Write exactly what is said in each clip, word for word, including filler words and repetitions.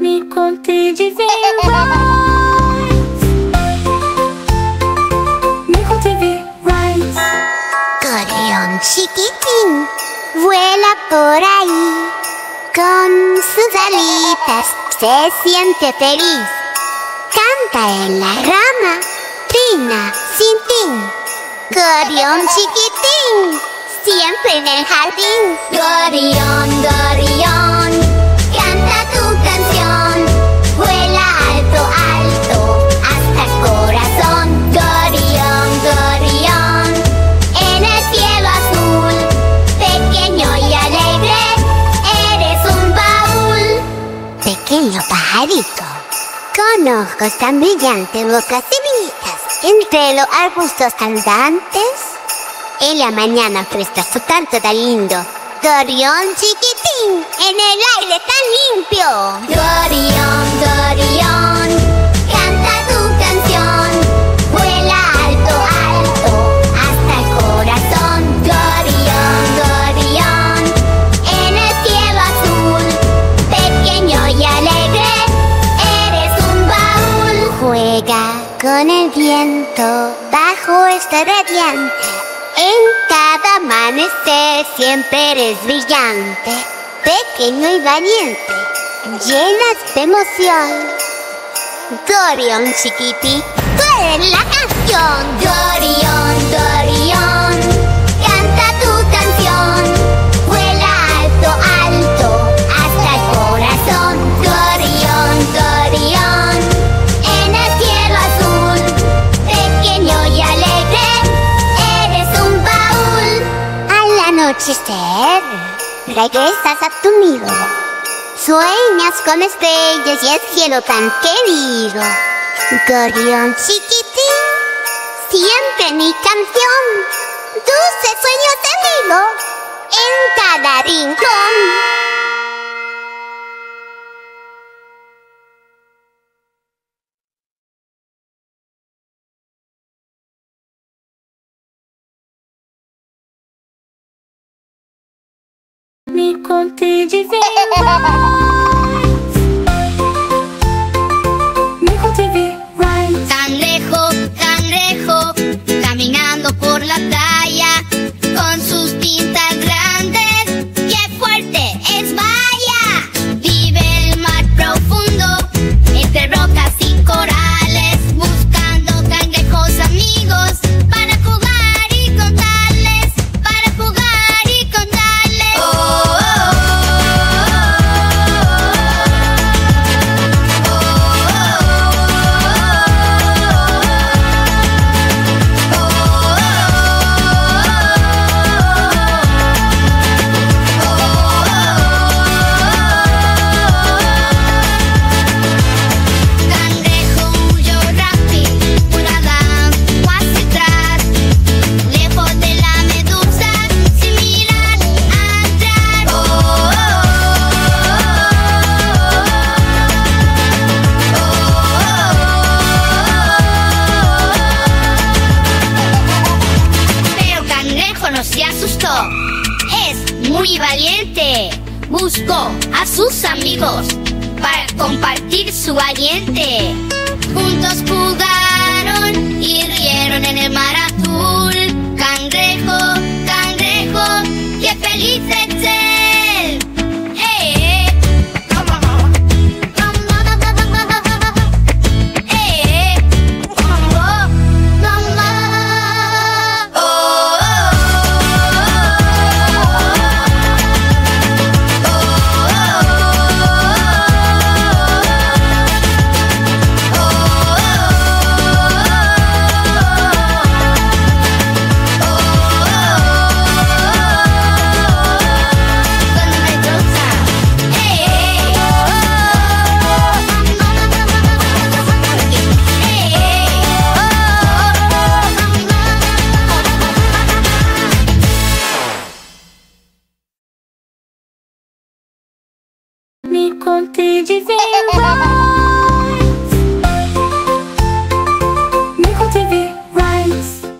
Me conte de verdade. Me conte de verdade. Gorrión chiquitín vuela por ahí, con sus alitas se siente feliz. Canta en la rama, trina sin tin. Gorrión chiquitín, siempre en el jardín. Gorrión, gorrión, canta tu canción. Vuela alto, alto, hasta el corazón. Gorrión, gorrión, en el cielo azul, pequeño y alegre, eres un baúl. Pequeño pajarito, con ojos tan brillantes, bocas divinitas, entre los arbustos andantes. En la mañana presta su canto tan lindo. Gorrión chiquitín, en el aire tan limpio. Gorrión, gorrión, canta tu canción. Vuela alto, alto, hasta el corazón. Gorrión, gorrión, en el cielo azul, pequeño y alegre, eres un baúl. Juega con el viento bajo este radiante. En cada amanecer siempre eres brillante, pequeño y valiente, llenas de emoción. Gorrión chiquití, tú eres la canción. Gorrión, gorrión, canta tu canción. Vuela alto, alto, hasta el corazón. Gorrión, gorrión, en el cielo azul, pequeño y alegre, anochecer, regresas a tu nido. Sueñas con estrellas y el cielo tan querido. Gorrión chiquitín, siempre mi canción. Dulces sueños de nido en cada rincón. Me conte de verdade. Me conte de verdade. Cangrejo, cangrejo, caminando por la playa, con sus pintas grandes, qué fuerte es, vaya. Vive en el mar profundo, entre rocas y corales, buscando cangrejos amigos, para jugar y contarles, para jugar y contarles. Oh, se asustó, es muy valiente. Buscó a sus amigos para compartir su valiente. Juntos jugaron y rieron en el mar azul. Cangrejo, cangrejo, qué feliz es él. ¡Eh, eh! Me conte de verdade. Me conte de verdade.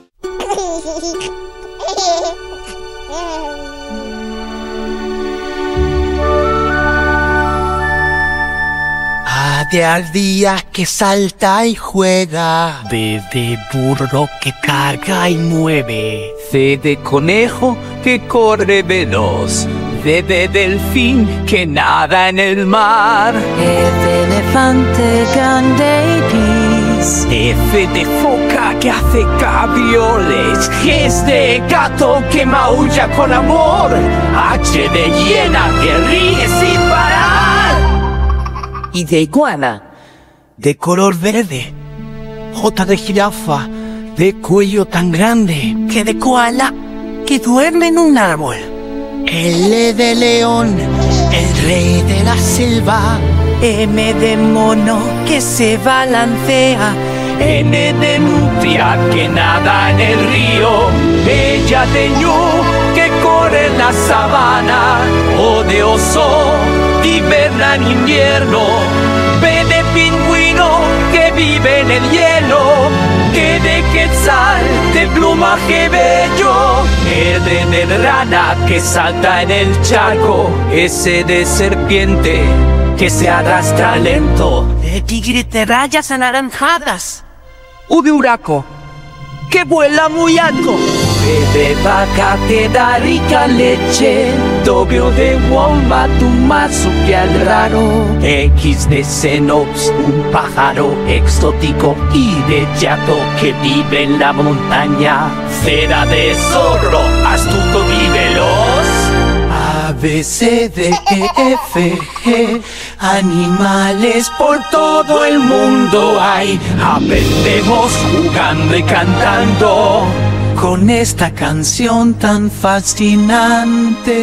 A de ardilla que salta y juega. B de burro que carga y mueve. C de conejo que corre veloz. D de delfín que nada en el mar. E de elefante grande y gris. F de foca que hace cabrioles. G es de gato que maulla con amor. H de hiena que ríe sin parar. Y de iguana. De color verde. J de jirafa, de cuello tan grande. Que de koala que duerme en un árbol. L de león, el rey de la selva. M de mono que se balancea. N de nutria que nada en el río. Ella de ñu que corre en la sabana. O de oso hiberna en invierno. B de pingüino que vive en el hielo. Q de quetzal de plumaje bello. R de rana que salta en el charco. S de serpiente que se arrastra lento. De tigre de rayas anaranjadas. U de huraco que vuela muy alto. V de vaca que da rica leche. W de wombat, un marsupial raro. X de cenops, un pájaro exótico. Y de chato que vive en la montaña. Z de zorro, astuto y veloz. A, B, C, D, E, F, G. Animales por todo el mundo hay. Aprendemos jugando y cantando con esta canción tan fascinante.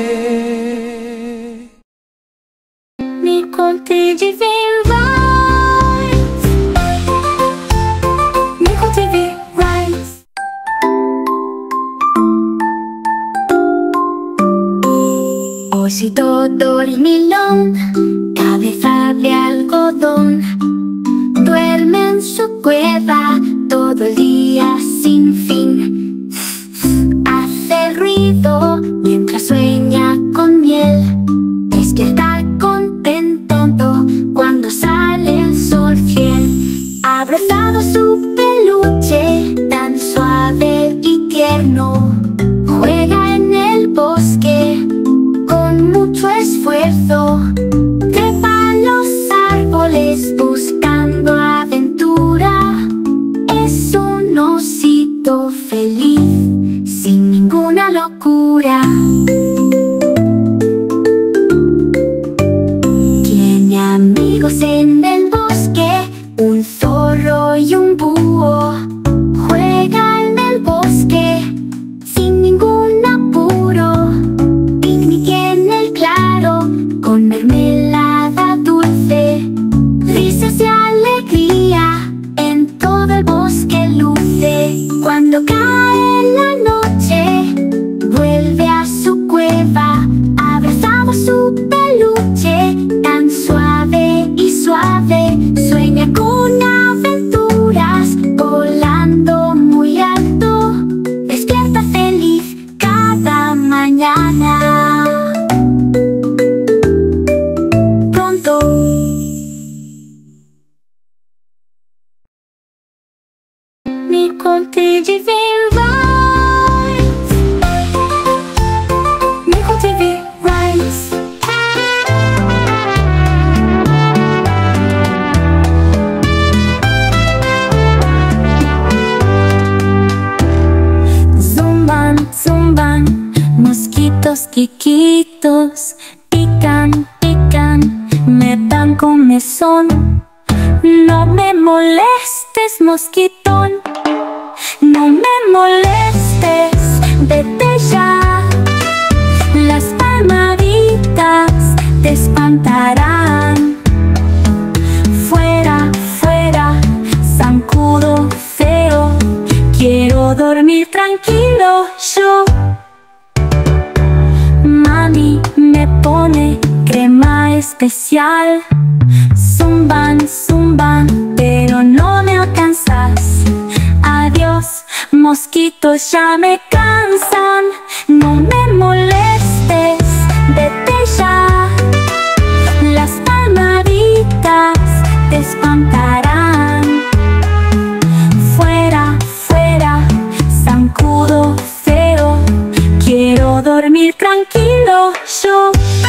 Me conte de ver Rights. Me conte de Rights. Osito dormilón, cabeza de algodón, duerme en su cueva todo el día sin fin. Hace ruido mientras sueña con miel, despierta contento cuando sale el sol fiel. Ha abrazado su peluche tan suave y tierno, juega en el bosque con mucho esfuerzo, trepa a los árboles buscando aventura. Es un osito feliz, sin ninguna locura. Tiene amigos en el bosque, un zorro y un búho. Juega en el bosque sin ningún apuro. Picnic en el claro con mermelada dulce. Risas y alegría en todo el bosque luce. Cuando cae la noche, vuelve a su cueva, abrazado a su peluche, tan suave y suave. Sueña con aventuras, volando muy alto, despierta feliz cada mañana. Pronto me conte de ver Rights. Me conte de Rights. Zumban, zumban, mosquitos chiquitos, pican, pican, me dan comezón. No me molestes, mosquitón, no me molestes, vete ya. Las palmaditas te espantarán. Fuera, fuera, zancudo feo, quiero dormir tranquilo yo. Mami me pone crema especial. Zumban, zumban, pero no me alcanzas. Adiós, mosquitos ya me cansan. No me molestes, vete ya. Las palmaditas todo feo. Quiero dormir tranquilo yo.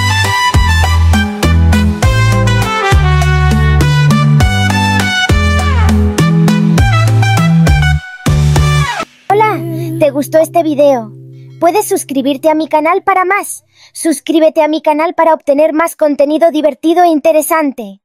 Hola, ¿te gustó este video? Puedes suscribirte a mi canal para más. Suscríbete a mi canal para obtener más contenido divertido e interesante.